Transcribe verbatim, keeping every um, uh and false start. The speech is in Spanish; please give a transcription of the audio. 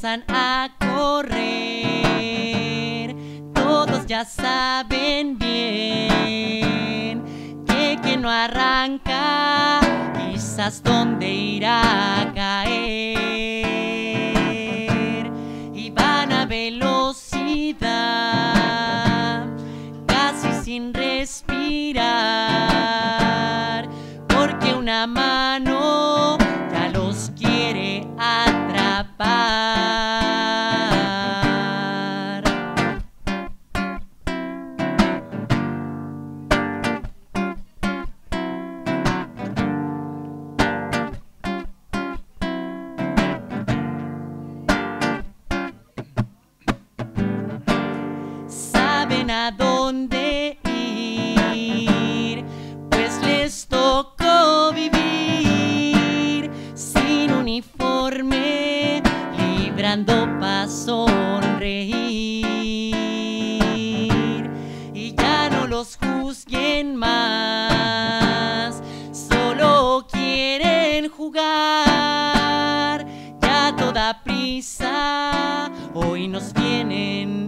empiezan a correr. Todos ya saben bien que quien no arranca, quizás dónde irá a caer. Y van a velocidad, casi sin respirar, porque una mano ya los quiere atrapar. Saben a dónde ir, pues les tocó vivir sin uniforme, librando pa' sonreír. Y ya no los juzguen más, solo quieren jugar. Ya a toda prisa hoy nos vienen